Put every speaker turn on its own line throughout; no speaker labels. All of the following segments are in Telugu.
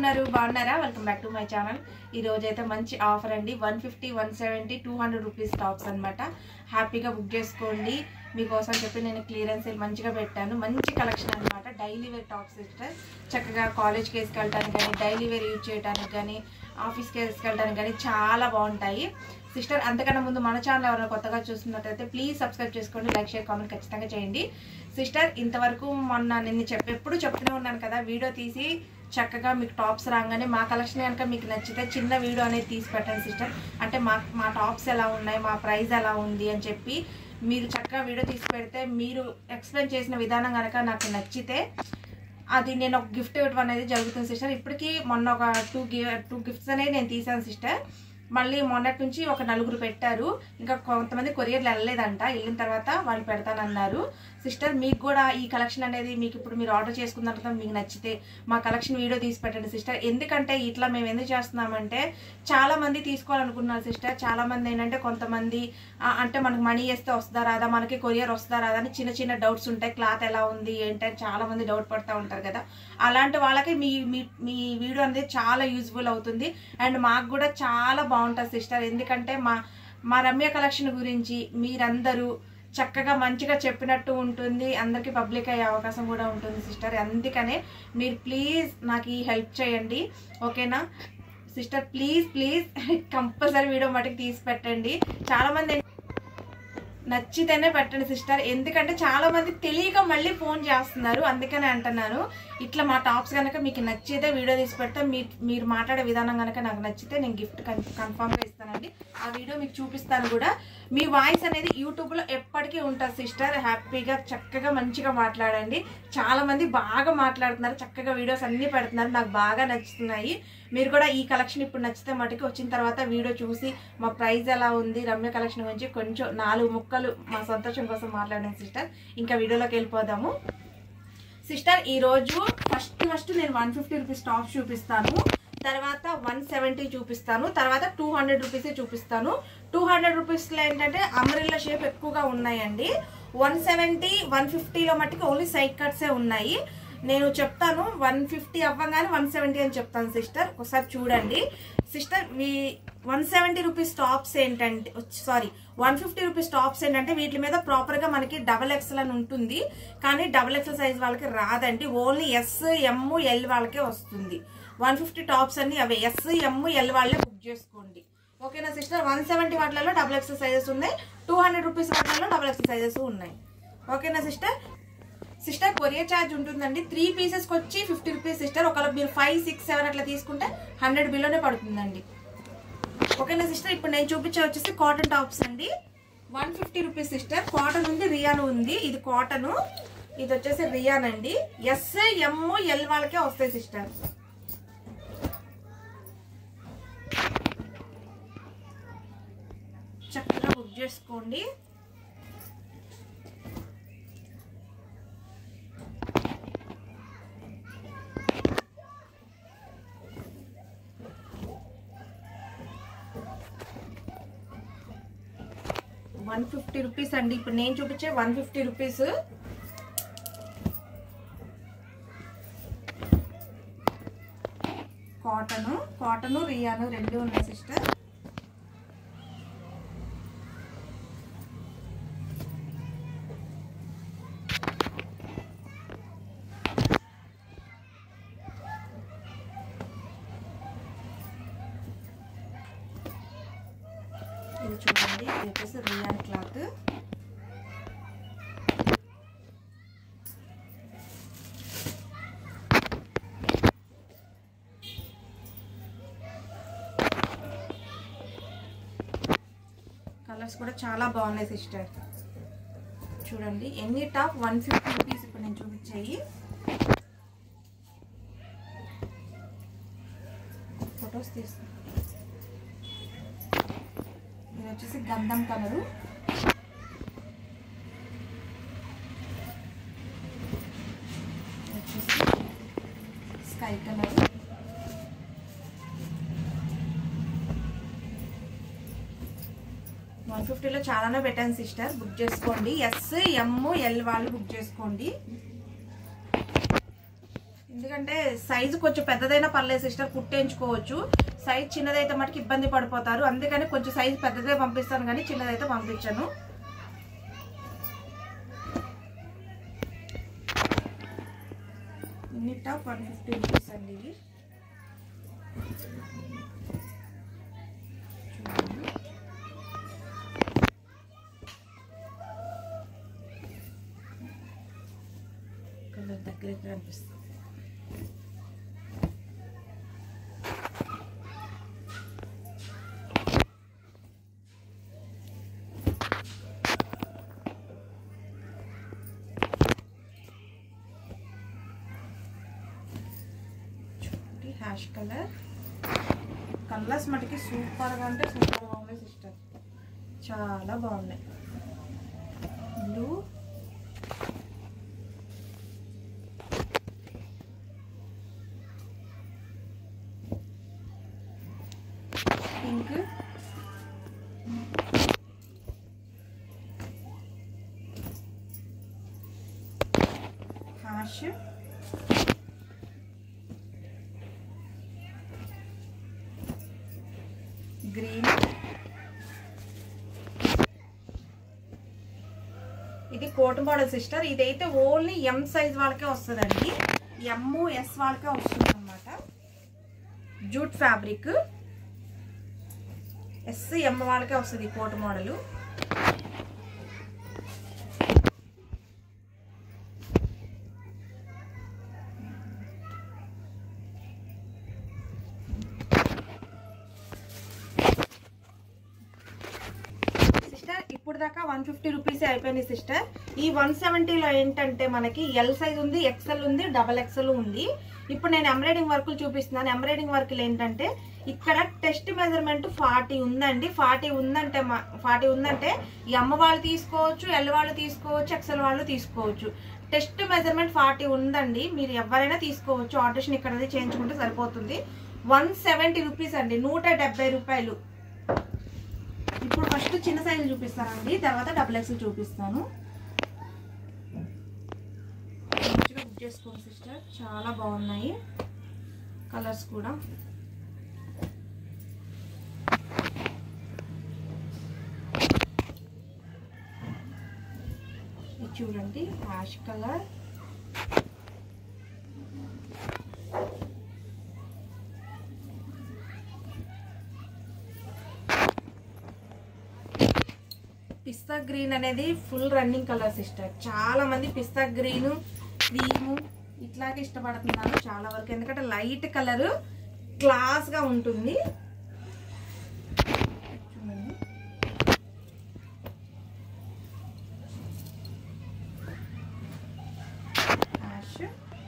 ఉన్నారు బాగున్నారా welcome back to my channel ఈ రోజు అయితే మంచి ఆఫర్ అండి 150 170 200 రూపీస్ టాప్స్ అన్నమాట హ్యాపీగా బుక్ చేసుకోండి మీకోసం చెప్పి నేను క్లియరెన్స్ సేల్ మంచిగా పెట్టాను మంచి కలెక్షన్ అన్నమాట డైలీ వేర్ టాప్స్ సిస్టర్ చక్కగా కాలేజ్ కి వెళ్ళడానికి గాని డైలీ వేర్ యూజ్ చేయడానికి గాని ఆఫీస్ కి వెళ్ళడానికి గాని చాలా బాగుంటాయి సిస్టర్ అంతకన్నా ముందు మన ఛానల్ ఎవరైనా కొత్తగా చూస్తున్నట్లయితే ప్లీజ్ సబ్స్క్రైబ్ చేసుకోండి లైక్ షేర్ కామెంట్ ఖచ్చితంగా చేయండి సిస్టర్ ఇంతవరకు మొన్న నేను ఎప్పుడు చెప్తూనే ఉన్నాను కదా వీడియో తీసి చక్కగా మీకు టాప్స్ రాగానే మా కలెక్షన్ కనుక మీకు నచ్చితే చిన్న వీడియో అనేది తీసి పెట్టండి సిస్టర్ అంటే మా టాప్స్ ఎలా ఉన్నాయి మా ప్రైస్ ఎలా ఉంది అని చెప్పి మీరు చక్కగా వీడియో తీసి పెడితే మీరు ఎక్స్ప్లెయిన్ చేసిన విధానం కనుక నాకు నచ్చితే అది నేను ఒక గిఫ్ట్ ఇవ్వడం అనేది జరుగుతుంది సిస్టర్ ఇప్పటికీ మొన్న ఒక టూ గిఫ్ట్స్ అనేది నేను తీసాను సిస్టర్ మళ్ళీ మొన్నటి నుంచి ఒక నలుగురు పెట్టారు ఇంకా కొంతమంది కొరియర్లు వెళ్ళలేదంట వెళ్ళిన తర్వాత వాళ్ళు పెడతానన్నారు సిస్టర్ మీకు కూడా ఈ కలెక్షన్ అనేది మీకు ఇప్పుడు మీరు ఆర్డర్ చేసుకున్న తర్వాత మీకు నచ్చితే మా కలెక్షన్ వీడియో తీసి పెట్టండి సిస్టర్ ఎందుకంటే ఇట్లా మేము ఎందుకు చేస్తున్నామంటే చాలా మంది తీసుకోవాలనుకున్నారు సిస్టర్ చాలా మంది ఏంటంటే కొంతమంది అంటే మనకు మనీ వేస్తే వస్తుందా రాదా మనకి కొరియర్ వస్తుందా రాదా అని చిన్న చిన్న డౌట్స్ ఉంటాయి క్లాత్ ఎలా ఉంది ఏంటంటే చాలా మంది డౌట్ పడుతూ ఉంటారు కదా అలాంటి వాళ్ళకి మీ వీడియో అనేది చాలా యూజ్ఫుల్ అవుతుంది అండ్ మాకు కూడా చాలా బాగుంటుంది సిస్టర్ ఎందుకంటే మా రమ్య కలెక్షన్ గురించి మీరందరూ చక్కగా మంచిగా చెప్పినట్టు ఉంటుంది అందరికి పబ్లిక్ అయ్యే అవకాశం కూడా ఉంటుంది సిస్టర్ అందుకనే మీరు ప్లీజ్ నాకు ఈ హెల్ప్ చేయండి ఓకేనా సిస్టర్ ప్లీజ్ కంపల్సరీ వీడియో మటుకు తీసి పెట్టండి చాలా మంది నచ్చితేనే పెట్టండి సిస్టర్ ఎందుకంటే చాలా మంది తెలియక మళ్ళీ ఫోన్ చేస్తున్నారు అందుకనే అంటున్నాను ఇట్లా మా టాప్స్ కనుక మీకు నచ్చితే వీడియో తీసి పెడితే మీరు మాట్లాడే విధానం కనుక నాకు నచ్చితే నేను గిఫ్ట్ కన్ఫర్మ్గా ఇస్తానండి ఆ వీడియో మీకు చూపిస్తాను కూడా మీ వాయిస్ అనేది యూట్యూబ్లో ఎప్పటికీ ఉంటుంది సిస్టర్ హ్యాపీగా చక్కగా మంచిగా మాట్లాడండి చాలా మంది బాగా మాట్లాడుతున్నారు చక్కగా వీడియోస్ అన్నీ పెడుతున్నారు నాకు బాగా నచ్చుతున్నాయి మీరు కూడా ఈ కలెక్షన్ ఇప్పుడు నచ్చితే మటుకు వచ్చిన తర్వాత వీడియో చూసి మా ప్రైస్ ఎలా ఉంది రమ్య కలెక్షన్ గురించి కొంచెం 4 ముక్కలు మా సంతోషం కోసం మాట్లాడాను సిస్టర్ ఇంకా వీడియోలోకి వెళ్ళిపోదాము సిస్టర్ ఈరోజు ఫస్ట్ నేను 150 రూపీస్ టాప్ చూపిస్తాను తర్వాత 170 చూపిస్తాను తర్వాత 200 రూపీసే చూపిస్తాను 200 రూపీస్లో ఏంటంటే అంబ్రెల్లా షేప్ ఎక్కువగా ఉన్నాయండి 170 150లో మట్టుకు ఓన్లీ సైడ్ కట్సే ఉన్నాయి నేను చెప్తాను 150 అవ్వగానే 170 అని చెప్తాను సిస్టర్ ఒకసారి చూడండి సిస్టర్ మీ 170 రూపీస్ టాప్స్ ఏంటంటే సారీ 150 రూపీస్ టాప్స్ ఏంటంటే వీటి మీద ప్రాపర్గా మనకి XXL అని ఉంటుంది కానీ XXL సైజ్ వాళ్ళకి రాదండి ఓన్లీ S M L వాళ్ళకే వస్తుంది 150 టాప్స్ అన్ని అవే S M L వాళ్ళే బుక్ చేసుకోండి ఓకేనా సిస్టర్ 170 వాటిలలో XXL సైజెస్ ఉన్నాయి 200 రూపీస్ వాటిలలో XXL సైజెస్ ఉన్నాయి ఓకేనా సిస్టర్ కొరియర్ ఛార్జ్ ఉంటుందండి 3 పీసెస్కి వచ్చి 50 రూపీస్ సిస్టర్ ఒకవేళ మీరు 5 6 7 అట్లా తీసుకుంటే 100 బిలోనే పడుతుందండి ఓకేనా సిస్టర్ ఇప్పుడు నేను చూపించే వచ్చేసి కాటన్ టాప్స్ అండి 150 రూపీస్ సిస్టర్ కాటన్ ఉంది రియాన్ ఉంది ఇది కాటన్ ఇది వచ్చేసి రియాన్ అండి S M L వాళ్ళకే వస్తాయి సిస్టర్ చక్కగా బుక్ చేసుకోండి $150 రూపీస్ అండి ఇప్పుడు నేను చూపించే 150 రూపీస్ కాటన్ రియాను రెండు ఉన్నాయి సిస్టర్ ఇది చూడండి ఇది వచ్చేసి రియాన్ క్లాత్ కలర్స్ కూడా చాలా బాగున్నాయి సిస్టర్ చూడండి ఎన్ని టాప్ 150 రూపీస్ ఇప్పుడు నేను చూపించాయి ఫొటోస్ తీస్తాను ఇది వచ్చేసి గంధం కలరు వచ్చేసి స్కై కలర్ 150లో చాలానే పెట్టాను సిస్టర్ బుక్ చేసుకోండి S M L వాళ్ళు బుక్ చేసుకోండి ఎందుకంటే సైజు కొంచెం పెద్దదైనా పర్లేదు సిస్టర్, కుట్టేయించుకోవచ్చు. సైజ్ చిన్నదైతే మటుకు ఇబ్బంది పడిపోతారు, అందుకని కొంచెం సైజు పెద్దదే పంపిస్తాను కానీ చిన్నదైతే పంపించాను. ఇన్ని టాప్ 150 రూపీస్ అండి. ఇవి కలర్ దగ్గర కనిపిస్తుంది. హ్యాష్ కలర్స్ మటుకి సూపర్గా అంటే సూపర్గా ఉన్నాయి సిస్టర్, చాలా బాగున్నాయి. Blue, pink, ash, green. ఇది కోట్ మోడల్ సిస్టర్, ఇదైతే ఓన్లీ ఎం సైజ్ వాళ్ళకే వస్తుందండి, MS వాళ్ళకే వస్తుంది అనమాట. జూట్ ఫ్యాబ్రిక్, SM వాళ్ళకే వస్తుంది కోట్ మోడల్. ఇప్పుడు దాకా 150 రూపీస్ అయిపోయింది సిస్టర్. ఈ 170లో ఏంటంటే మనకి ఎల్ సైజ్ ఉంది, XL ఉంది, XXL ఉంది. ఇప్పుడు నేను ఎంబ్రాయిడింగ్ వర్కులు చూపిస్తున్నాను. ఎంబ్రాయిడింగ్ వర్కులు ఏంటంటే ఇక్కడ టెస్ట్ మెజర్మెంట్ 40 ఉందండి. 40 ఉందంటే M వాళ్ళు తీసుకోవచ్చు, L వాళ్ళు తీసుకోవచ్చు, XL వాళ్ళు తీసుకోవచ్చు. టెస్ట్ మెజర్మెంట్ 40 ఉందండి, మీరు ఎవరైనా తీసుకోవచ్చు. ఆల్టరేషన్ ఇక్కడ చేయించుకుంటే సరిపోతుంది. 170 రూపీస్ అండి, 170 రూపాయలు. ఇప్పుడు ఫస్ట్ చిన్న సైజు చూపిస్తానండి, తర్వాత XXL చూపిస్తాను. మంచిగా బుక్ చేసుకోండి సిస్టర్, చాలా బాగున్నాయి కలర్స్ కూడా. ఇది చూడండి హ్యాష్ కలర్, పిస్తా గ్రీన్ అనేది ఫుల్ రన్నింగ్ కలర్ సిస్టర్. చాలా మంది పిస్తా గ్రీన్, క్రీము ఇట్లాగే ఇష్టపడుతున్నారు చాలా వరకు, ఎందుకంటే లైట్ కలర్ క్లాస్ గా ఉంటుంది. చూడండి హ్యాష్,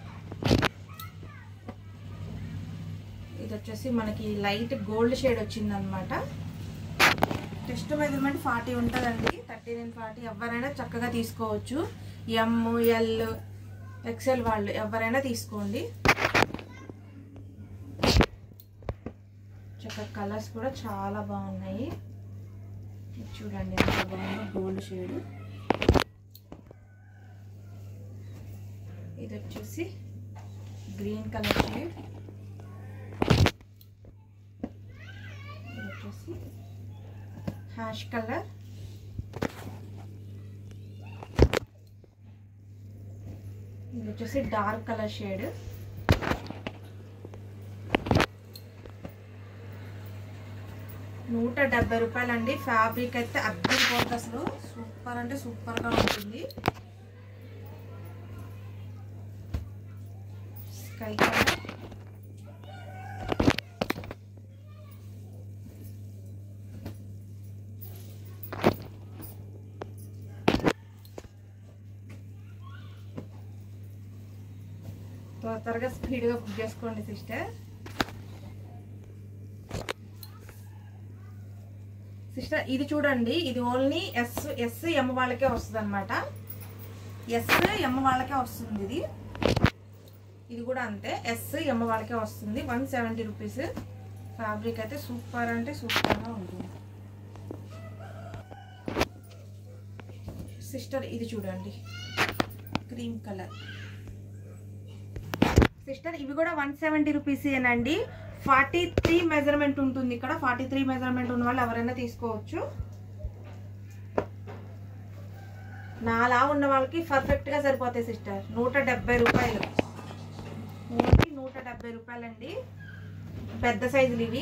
ఇది వచ్చేసి మనకి లైట్ గోల్డ్ షేడ్ వచ్చింది అనమాట. టెస్ట్ మెజర్మెంట్ 40 ఉంటుందండి, 39, 40 ఎవరైనా చక్కగా తీసుకోవచ్చు. M, L, XL వాళ్ళు ఎవరైనా తీసుకోండి. చక్కగా కలర్స్ కూడా చాలా బాగున్నాయి. చూడండి ఎంత బాగుందో గోల్డ్ షేడ్. ఇది వచ్చేసి గ్రీన్ కలర్ షేడ్, ఇది వచ్చేసి హ్యాష్ కలర్, ఇది వచ్చేసి డార్క్ కలర్ షేడ్. ₹170 అండి. ఫ్యాబ్రిక్ అయితే అద్దరిపోతుంది, అసలు సూపర్ అంటే సూపర్ గా ఉంటుంది. స్కై కలర్, త్వరగా స్పీడ్గా బుక్ చేసుకోండి సిస్టర్. ఇది చూడండి, ఇది ఓన్లీ SM వాళ్ళకే వస్తుంది అనమాట. SM వాళ్ళకే వస్తుంది. ఇది కూడా అంతే, SM వాళ్ళకే వస్తుంది. 170 రూపీస్. ఫ్యాబ్రిక్ అయితే సూపర్ అంటే సూపర్గా ఉంటుంది సిస్టర్. ఇది చూడండి క్రీమ్ కలర్. సిస్టర్ ఇవి కూడా 170 రూపీసేనండి. 43 మెజర్మెంట్ ఉంటుంది ఇక్కడ. 43 మెజర్మెంట్ ఉన్న వాళ్ళు ఎవరైనా తీసుకోవచ్చు. నాలా ఉన్న వాళ్ళకి పర్ఫెక్ట్ గా సరిపోతాయి సిస్టర్. 170 రూపాయలు, ఓన్లీ 170 రూపాయలండి. పెద్ద సైజులు ఇవి.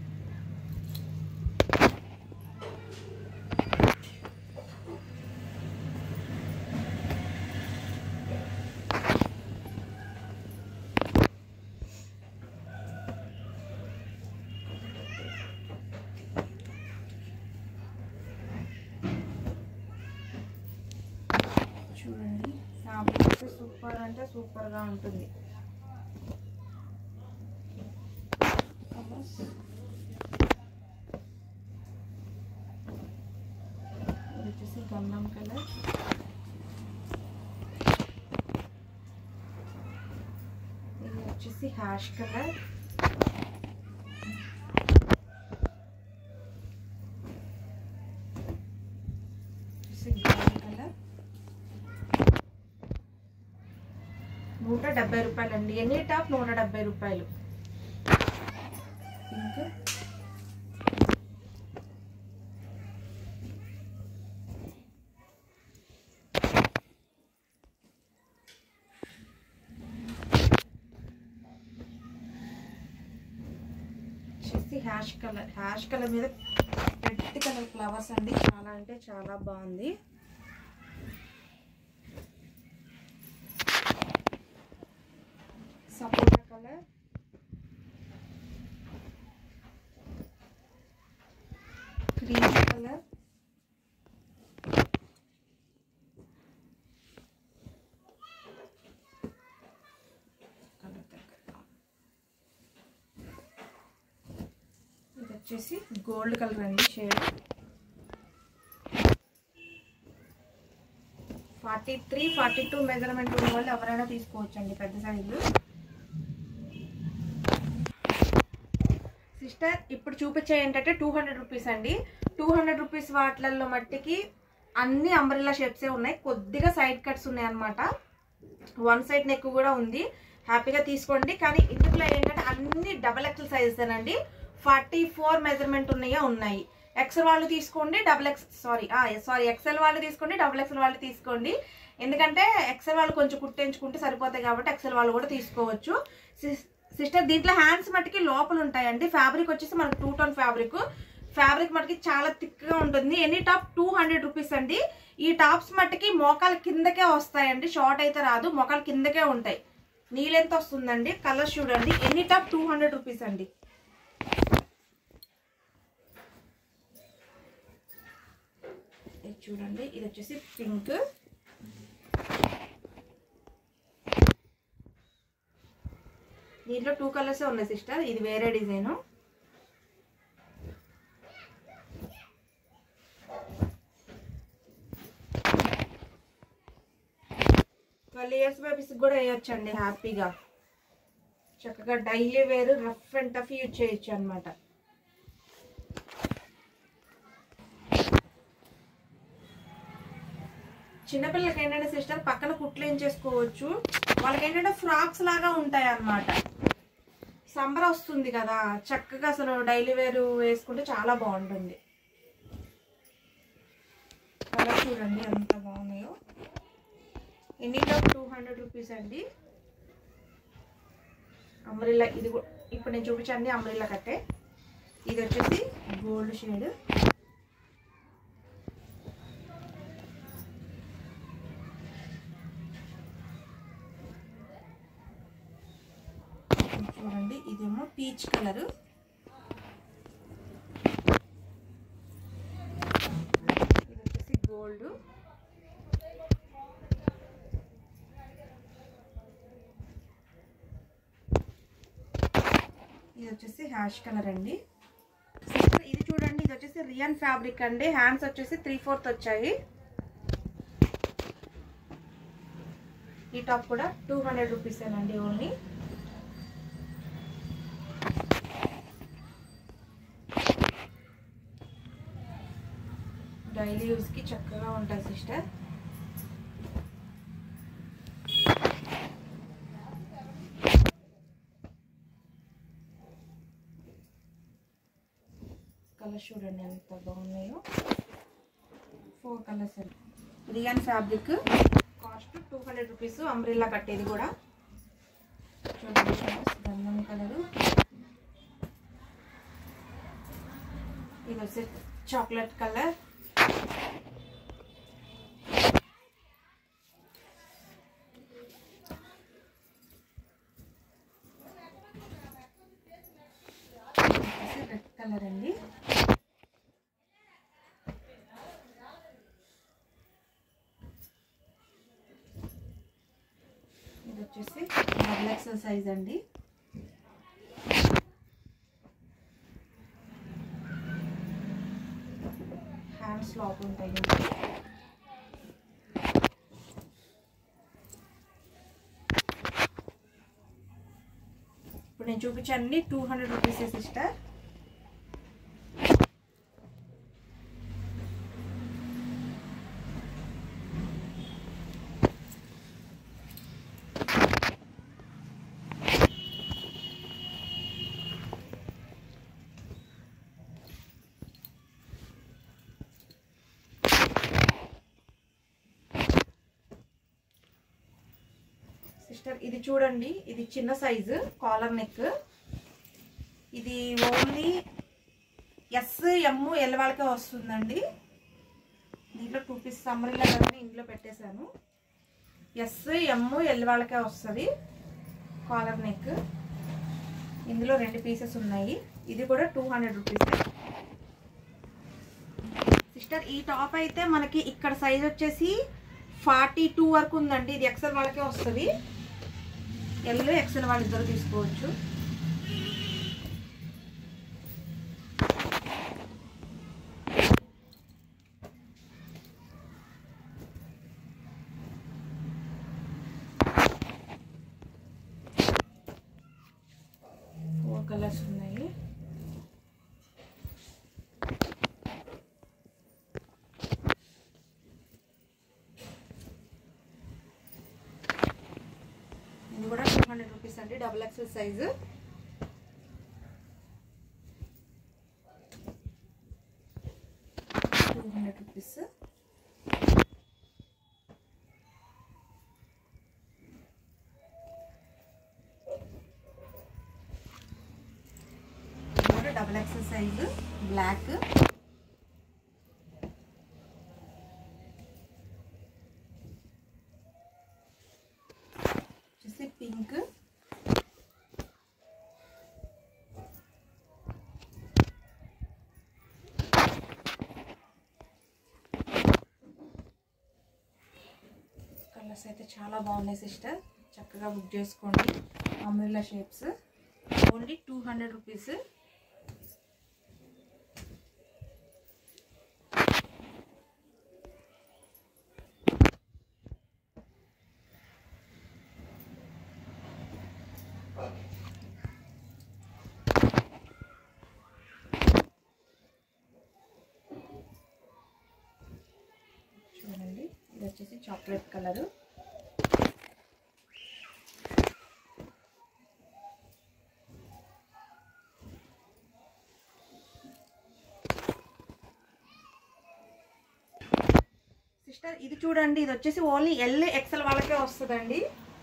చూడండి ఫ్యాబ్రిక్ అయితే సూపర్ అంటే సూపర్ గా ఉంటుంది. ఇది వచ్చేసి గంధం కలర్, ఇది వచ్చేసి హ్యాష్ కలర్, గ్రీన్ కలర్. 170 రూపాయలండి. ఎనీ టాప్ 170 రూపాయలు. పింక్, వచ్చేసి హ్యాష్ కలర్. హ్యాష్ కలర్ మీద రెడ్ కలర్ ఫ్లవర్స్ అండి. చాలా అంటే చాలా బాగుంది. సపోటా కలర్, క్రీమ్ కలర్, ఇది వచ్చేసి గోల్డ్ కలర్ అండి షేడ్. 43, 42 మెజర్మెంట్ ఉన్న వాళ్ళు ఎవరైనా తీసుకోవచ్చు అండి, పెద్ద సైజు. సిస్టర్ ఇప్పుడు చూపించే ఏంటంటే 200 రూపీస్ అండి. 200 రూపీస్ వాటిల్లో మట్టికి అన్ని అంబ్రెల్లా షేప్సే ఉన్నాయి. కొద్దిగా సైడ్ కట్స్ ఉన్నాయి అనమాట. వన్ సైడ్ నెక్ కూడా ఉంది. హ్యాపీగా తీసుకోండి. కానీ ఇందులో ఏంటంటే అన్ని డబల్ ఎక్సెల్ సైజెసేనండి. 44 మెజర్మెంట్ ఉన్నాయి. ఎక్సెల్ వాళ్ళు తీసుకోండి, ఎక్సెల్ వాళ్ళు తీసుకోండి, డబుల్ ఎక్సెల్ వాళ్ళు తీసుకోండి. ఎందుకంటే ఎక్సెల్ వాళ్ళు కొంచెం కుట్టించుకుంటే సరిపోతాయి కాబట్టి ఎక్సెల్ వాళ్ళు కూడా తీసుకోవచ్చు. సిస్టర్ దీంట్లో హ్యాండ్స్ మట్టికి లోపల ఉంటాయండి. ఫ్యాబ్రిక్ వచ్చేసి మనకు 2 టోన్ ఫ్యాబ్రిక్ మట్టికి చాలా థిక్గా ఉంటుంది. ఎనీ టాప్ 200 రూపీస్ అండి. ఈ టాప్స్ మట్టికి మోకాల కిందకే వస్తాయండి, షార్ట్ అయితే రాదు, మోకాల కిందకే ఉంటాయి. నీ లెంత్ వస్తుందండి. కలర్ చూడండి. ఎనీ టాప్ 200 రూపీస్ అండి. ఇది చూడండి, ఇది వచ్చేసి పింక్, దీంట్లో 2 కలర్స్ ఉన్నాయి సిస్టర్. ఇది వేరే డిజైన్. ట్వెల్వ్ ఇయర్స్ బేబీస్ కూడా వేయొచ్చండి హ్యాపీగా. చక్కగా daily wear rough and tough use చేయొచ్చు అనమాట. చిన్నపిల్లలకి ఏంటంటే సిస్టర్ పక్కన కుట్లు ఏం చేసుకోవచ్చు. వాళ్ళకి ఏంటంటే ఫ్రాక్స్ లాగా ఉంటాయి అన్నమాట. సమ్మర్ వస్తుంది కదా, చక్కగా అసలు డైలీ వేర్ వేసుకుంటే చాలా బాగుంటుంది. కలర్ చూడండి ఎంత బాగున్నాయో. ఎన్నీలో 200 రూపీస్ అండి. అంబ్రెల్లా ఇది ఇప్పుడు నేను చూపించండి. అంబ్రెల్లా కట్టే ఇది వచ్చేసి గోల్డ్ షేడ్. చూడండి ఇదేమో పీచ్ కలర్. ఇది వచ్చేసి గోల్డ్. ఇది వచ్చేసి హ్యాష్ కలర్ అండి. ఇది చూడండి, ఇది వచ్చేసి రియన్ ఫ్యాబ్రిక్ అండి. హ్యాండ్స్ వచ్చేసి 3/4 వచ్చాయి. ఈ టాప్ కూడా 200 రూపీస్ అండి ఓన్లీ. డైలీ యూజ్ కి చక్కగా ఉంటాయి సిస్టర్. కలర్స్ చూడండి ఎంత బాగున్నాయో. 4 కలర్స్ అండి. Rayon fabric, cost 200 rupees. Umbrella కట్టేది కూడా చూడండి. గంధం కలరు, ఇది వచ్చి చాక్లెట్ కలర్, రెడ్ కలర్ అండి. ఇది వచ్చేసి డబుల్ ఎక్సెల్ సైజ్ అండి. హ్యాండ్స్ లోపు ఉంటాయి. ఇప్పుడు నేను చూపించాను 200 రూపీస్ సిస్టర్. సిస్టర్ ఇది చూడండి, ఇది చిన్న సైజు కాలర్ నెక్. ఇది ఓన్లీ ఎస్ ఎమ్ ఎల్ వాళ్ళకే వస్తుందండి. దీంట్లో 2 పీసెస్ అంబ్రెల్లా కానీ ఇంట్లో పెట్టేశాను. ఎస్ ఎమ్ ఎల్ వాళ్ళకే వస్తుంది కాలర్ నెక్. ఇందులో 2 పీసెస్ ఉన్నాయి. ఇది కూడా 200 రూపీస్. సిస్టర్ ఈ టాప్ అయితే మనకి ఇక్కడ సైజ్ వచ్చేసి 42 వరకు ఉందండి. ఇది ఎక్సెల్ వాళ్ళకే వస్తుంది. ఎల్ ఎక్సెల్ వాళ్ళిద్దరు తీసుకోవచ్చు. కలర్స్ ఉన్నాయి. ఇది కూడా 200 రూపీస్ అండి. Double XL size. Rupees. Double XL size black. వచ్చేసి పింక్, కలర్స్ అయితే చాలా బాగున్నాయి సిస్టర్. చక్కగా బుక్ చేసుకోండి. Umbrella shapes only 200 rupees. చూడండి ఇది వచ్చేసి చాక్లెట్ కలరు. సిస్టర్ ఇది చూడండి, ఇది వచ్చేసి ఓన్లీ ఎల్ ఎక్సెల్ వాళ్ళకే వస్తుందండి.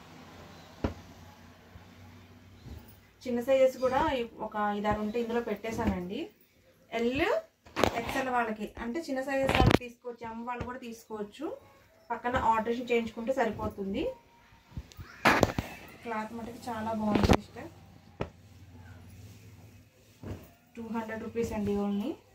చిన్న సైజెస్ కూడా ఒక 5-6 ఉంటే ఇందులో పెట్టేశానండి. ఎల్ ఎక్సెల్ వాళ్ళకి అంటే చిన్న సైజెస్ వాళ్ళు తీసుకోవచ్చు, ఎమ్ వాళ్ళు కూడా తీసుకోవచ్చు. పక్కన ఆల్టరేషన్ చేయించుకుంటే సరిపోతుంది. క్లాత్ మటుకు చాలా బాగుంది సిస్టర్. 200 రూపీస్ అండి ఓన్లీ.